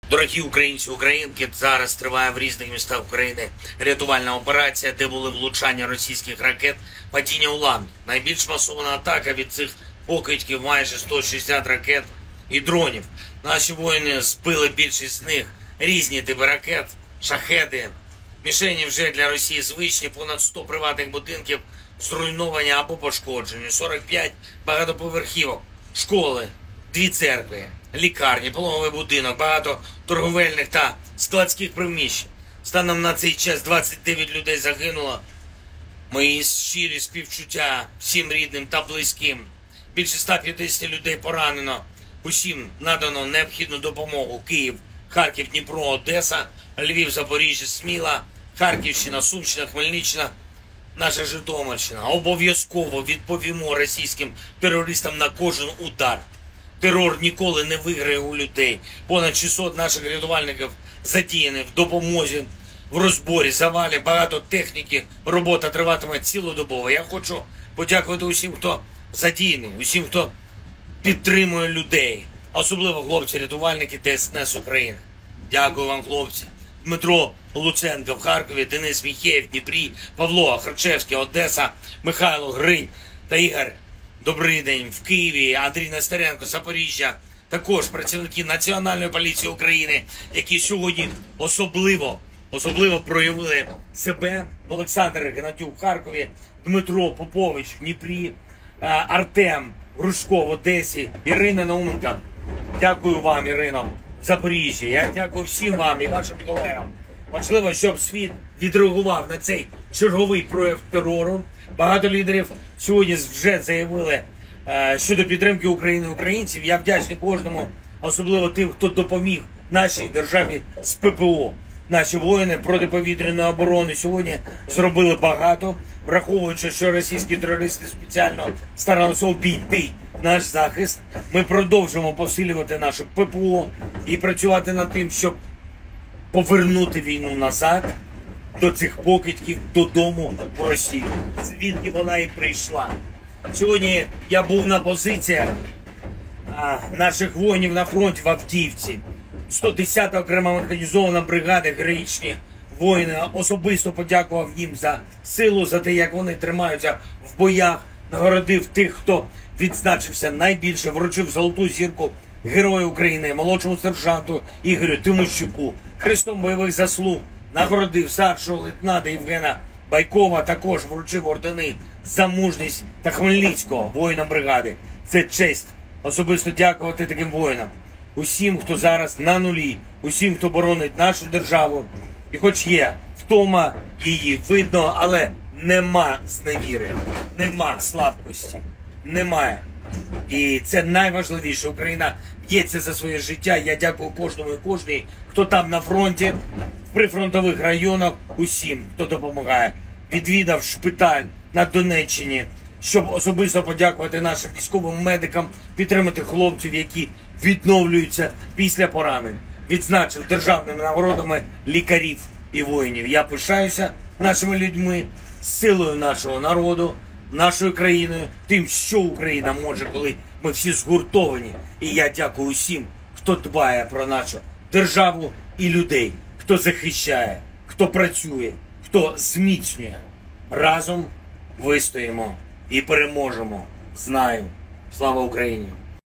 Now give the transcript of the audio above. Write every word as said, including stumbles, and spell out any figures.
Дорогі українці, українки, зараз триває в різних містах України рятувальна операція, де були влучання російських ракет, падіння уламків. Найбільш масована атака від цих покидьків, майже сто шістдесят ракет і дронів. Наші воїни збили більшість з них, різні типи ракет, шахеди. Мішені вже для Росії звичні, понад сто приватних будинків зруйновані або пошкоджені, сорок п'ять багатоповерхівок, школи, дві церкви, лікарні, пологовий будинок, багато торговельних та складських приміщень. Станом на цей час двадцять дев'ять людей загинуло. Мої щирі співчуття всім рідним та близьким. Більше ста п'ятдесят людей поранено. Усім надано необхідну допомогу. Київ, Харків, Дніпро, Одеса, Львів, Запоріжжя, Сміла, Харківщина, Сумщина, Хмельниччина, наша Житомирщина. Обов'язково відповімо російським терористам на кожен удар. Терор ніколи не виграє у людей. Понад шістсот наших рятувальників задіяні в допомозі, в розборі, завалі, багато техніки. Робота триватиме цілодобово. Я хочу подякувати усім, хто задіяний, усім, хто підтримує людей. Особливо хлопці-рятувальники ДСНС України. Дякую вам, хлопці. Дмитро Луценко в Харкові, Денис Міхеєв в Дніпрі, Павло Харчевський, Одеса, Михайло Гринь та Ігор Добрий день в Києві, Андрій Нестеренко, Запоріжжя. Також працівники Національної поліції України, які сьогодні особливо, особливо проявили себе. Олександр Гнатюк в Харкові, Дмитро Попович в Дніпрі, Артем Грушко в Одесі, Ірина Науменко. Дякую вам, Ірино, в Запоріжжі. Я дякую всім вам і вашим колегам. Важливо, щоб світ відреагував на цей черговий прояв терору. Багато лідерів сьогодні вже заявили е, щодо підтримки України і українців. Я вдячний кожному, особливо тим, хто допоміг нашій державі з ППО. Наші воїни протиповітряної оборони сьогодні зробили багато, враховуючи, що російські терористи спеціально старалися обійти наш захист. Ми продовжуємо посилювати наше ППО і працювати над тим, щоб повернути війну назад, до цих покидьків, додому в Росію, звідки вона і прийшла. Сьогодні я був на позиціях а, наших воїнів на фронті в Авдіївці. сто десята окрема механізована бригада, героїчні воїни. Особисто подякував їм за силу, за те, як вони тримаються в боях. Нагородив тих, хто відзначився найбільше, вручив золоту зірку Героя України, молодшому сержанту Ігорю Тимощуку, Хрестом бойових заслуг. Нагородив старшого лейтенанта Євгена Байкова, також вручив ордени за мужність та Хмельницького воїнам бригади. Це честь особисто дякувати таким воїнам. Усім, хто зараз на нулі, усім, хто боронить нашу державу. І хоч є втома, її видно, але нема зневіри, нема слабкості, немає. І це найважливіше. Україна б'ється за своє життя. Я дякую кожному і кожній, хто там на фронті, в прифронтових районах, усім, хто допомагає. Відвідав шпиталь на Донеччині, щоб особисто подякувати нашим військовим медикам, підтримати хлопців, які відновлюються після поранень. Відзначив державними нагородами лікарів і воїнів. Я пишаюся нашими людьми, силою нашого народу, нашою країною, тим, що Україна може, коли ми всі згуртовані. І я дякую усім, хто дбає про нашу державу і людей, хто захищає, хто працює, хто зміцнює. Разом вистоїмо і переможемо. Знаю. Слава Україні!